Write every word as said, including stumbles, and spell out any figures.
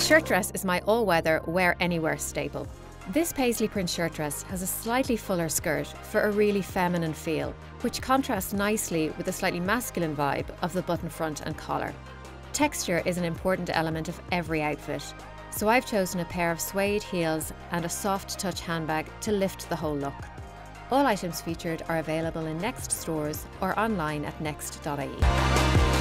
shirt dress is my all-weather, wear-anywhere staple. This paisley print shirt dress has a slightly fuller skirt for a really feminine feel, which contrasts nicely with the slightly masculine vibe of the button front and collar. Texture is an important element of every outfit, so I've chosen a pair of suede heels and a soft touch handbag to lift the whole look. All items featured are available in Next stores or online at next dot I E.